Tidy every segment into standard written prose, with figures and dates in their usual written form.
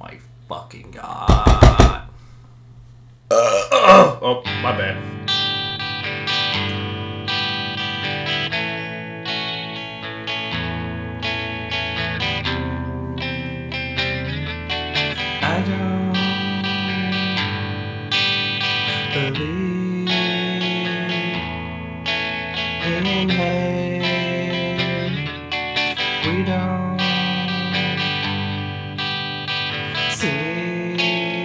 my fucking god. Oh, my bad. I don't believe in hate. We don't see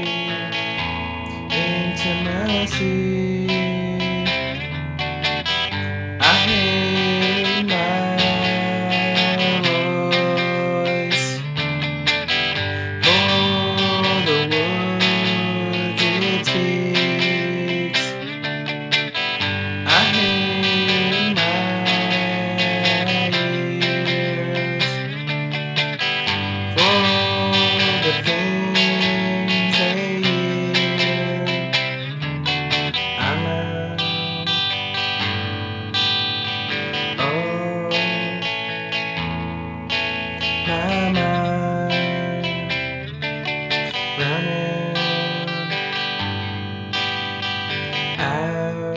intimacy. I hate my voice for the words it speaks. I hate my ears for the things they hear. I'm out of my mind, running out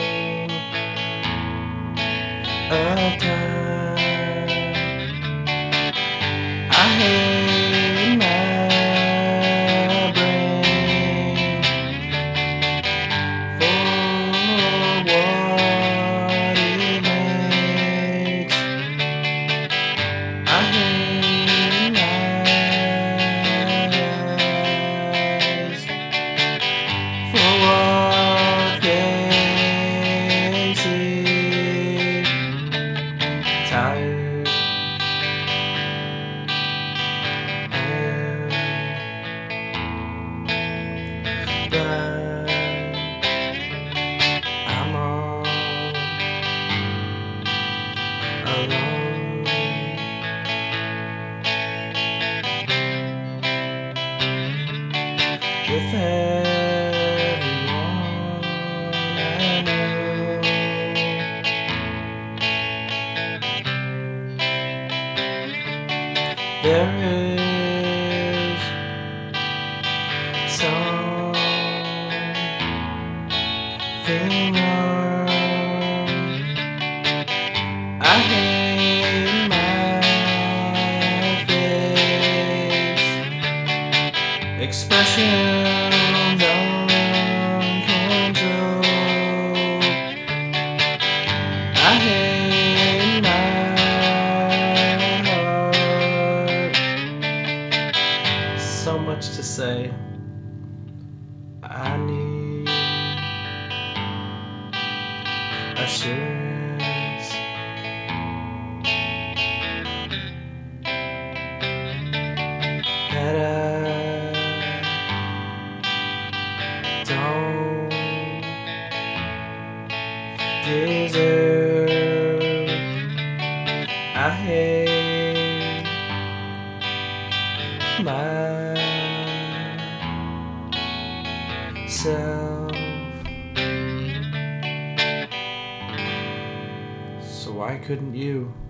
of time. I hate my brain for what it makes. I hate my eyes for what they see. Tired and blind, I'm all alone. With everyone I know, there is something wrong. I hate my face, expressions uncontrolled. I hate my heart. So much to say. I need assurance. That I don't deserve. I hate myself. So why couldn't you?